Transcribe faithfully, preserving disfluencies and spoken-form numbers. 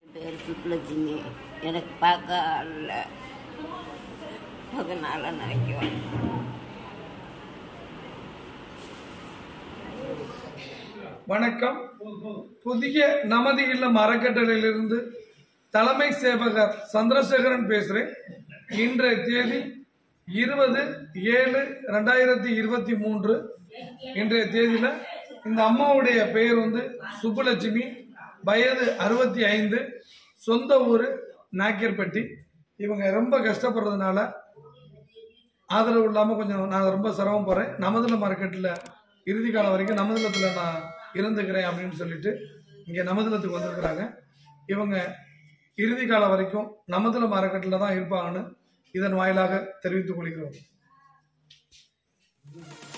பேர் சுப்புலட்சுமி. எனக்கு பார்க்க ஆள் அதனால நினைக்குவேன். வணக்கம். புதிய நமது இல்லம் அறக்கட்டளையிலிருந்து தலைமை சேவகர் சந்திரசேகரன் பேசுறேன். இன்றைய தேதி இருபது ஏழு ரெண்டாயிரத்தி இருபத்தி மூன்று. இன்றைய தேதியில இந்த அம்மாவுடைய பெயர் வந்து சுப்புலட்சுமி, வயது அறுபத்தி ஐந்து, சொந்த ஊர் நாக்கியர்பட்டி. இவங்க ரொம்ப கஷ்டப்படுறதுனால ஆதரவு இல்லாமல் கொஞ்சம் நான் ரொம்ப சிரமம் போகிறேன். நமதுல மார்க்கெட்டில் இறுதி காலம் வரைக்கும் நமதுலத்தில் நான் இருந்துக்கிறேன் அப்படின்னு சொல்லிட்டு இங்கே நமதுலத்துக்கு வந்திருக்கிறாங்க. இவங்க இறுதி காலம் வரைக்கும் நமதுல மார்க்கெட்டில் தான் இருப்பாங்கன்னு இதன் வாயிலாக தெரிவித்துக் கொள்கிறோம்.